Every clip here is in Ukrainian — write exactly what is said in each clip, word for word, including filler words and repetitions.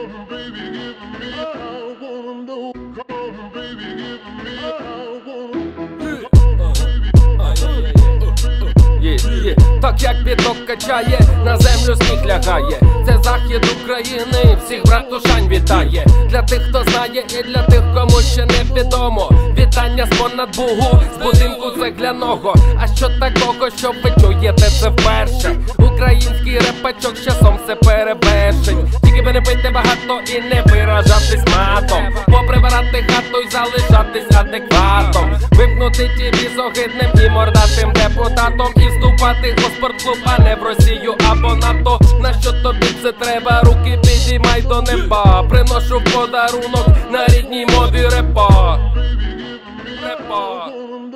Так як бідок качає, на землю сніг лягає. Це захід України, всіх братушань вітає. Для тих, хто знає, і для тих, кому ще не відомо. Вітання з понад Бугу, з будинку цегляного. А що такого, що ви чуєте це вперше? Український репачок з часом все перевершить. Тільки би не пити багато і не виражатись матом. Поприбирати хату й залишатись адекватом. Випнути ті з огидним і мордатим депутатом. І вступати у спортклуб, а не в Росію або НАТО. На що тобі це треба? Руки підіймай до неба. Приношу подарунок на рідній мові репа. Репа.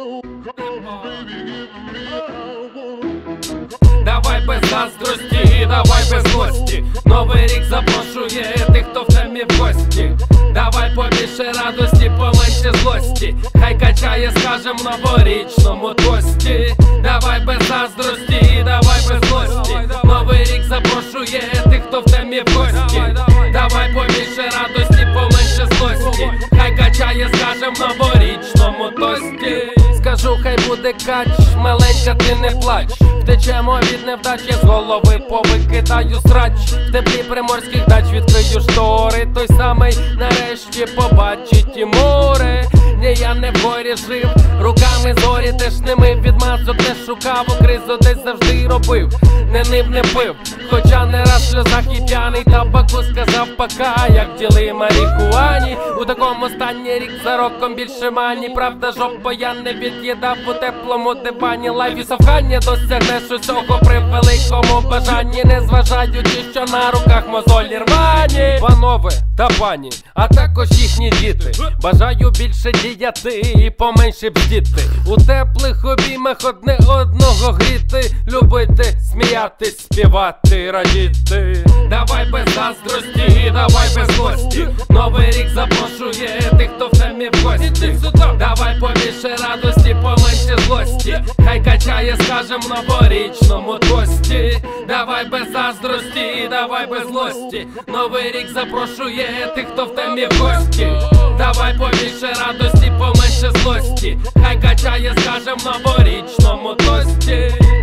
Давай без заздрості, давай без злості. Новий рік запрошує тих, хто в темі в гості. Давай побільше радості, поменше злості. Хай качає, скажем, в новорічному тості. Давай без заздрості, давай без злості. Новий рік запрошує тих, хто в темі в гості. Давай побільше радості, поменше злості. Хай качає, скажем, в новорічному тості. Скажу, хай буде кач, маленька, ти не плач. Втечемо від невдачі, з голови повикидаю срач. В теплі приморських дач відкрию штори. Той самий нарешті побачить і море. Ні, я не в горі жив, руками зорі теж ними. Відмазок не шукав, у кризу десь завжди робив. Не нив, не пив, хоча не раз в сльозах і п'яний. Табаку сказав пока, як діли марихуані. У такому стані рік за роком більше мані. Правда, жопа я не від'їдав у теплому дивані. Лайф і совхання досягнеш усього при великому бажанні. Не зважаючи, що на руках мозолі рвані. Панове та пані, а також їхні діти, бажаю більше діяти і поменше бдіти. У теплих обіймах одне одного гріти. Любити, сміятись, співати, радіти. Давай без заздрості, давай без злості. Новий рік запрошує тих, хто в темі в гості. Давай побільше радості, поменше злості. Хай качає, скажем, в новорічному тості. Давай без заздрості, давай без злості. Новий рік запрошує тих, хто в темі в гості. Давай побільше радості, поменше злості. Хай качає, скажем, в новорічному тості.